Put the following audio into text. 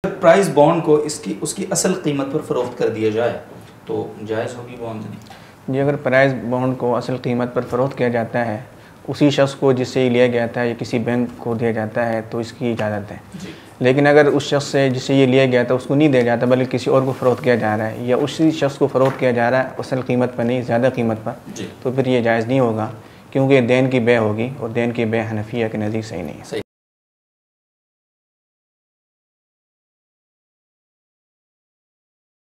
Price bond को इसकी उसकी असल कीमत पर फ़रोख्त कर दिया जाए तो जायज़ होगी बॉन्ड? जी, अगर प्राइस बॉन्ड को असल कीमत पर फ़रोख्त किया जाता है उसी शख्स को जिससे लिया गया था या किसी बैंक को दिया जाता है तो इसकी इजाज़त है। लेकिन अगर उस शख्स से जिससे ये लिया गया था उसको नहीं दिया जाता बल्कि किसी और को फ़रोख्त किया जा रहा है या उसी शख्स को फ़रोख्त किया जा रहा है असल कीमत पर नहीं ज़्यादा कीमत पर, तो फिर ये जायज़ नहीं होगा, क्योंकि देन की बे होगी और देन की बे हनफिया के नज़दीक सही नहीं है।